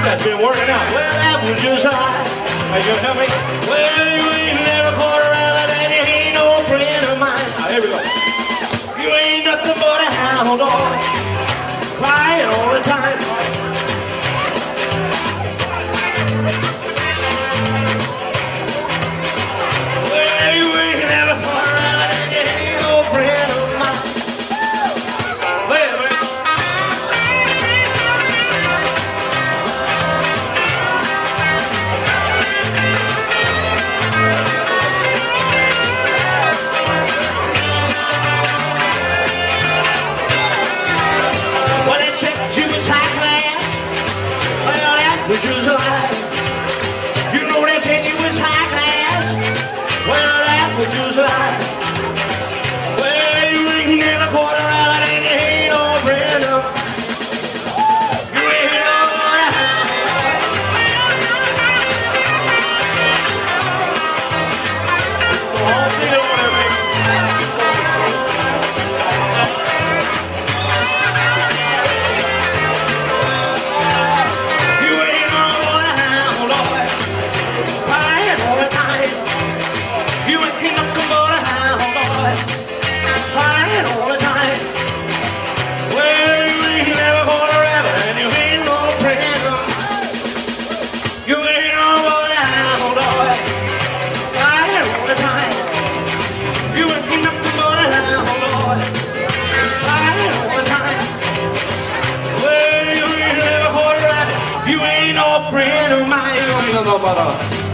That's been working out. Well, that was just high. Are you gonna help me? Well, you ain't never caught a rabbit and you ain't no friend of mine. Now, here we go. You ain't nothing but a hound dog, crying all the time. Well, you ain't never caught a rabbit and you ain't no friend of mine. Wait a minute. Suds July. You know they said you was high class. Well, that was just lie. Well, you ain't never caught a rabbit and you ain't no friend of. You ain't no one. All see the water, baby. Friend of mine,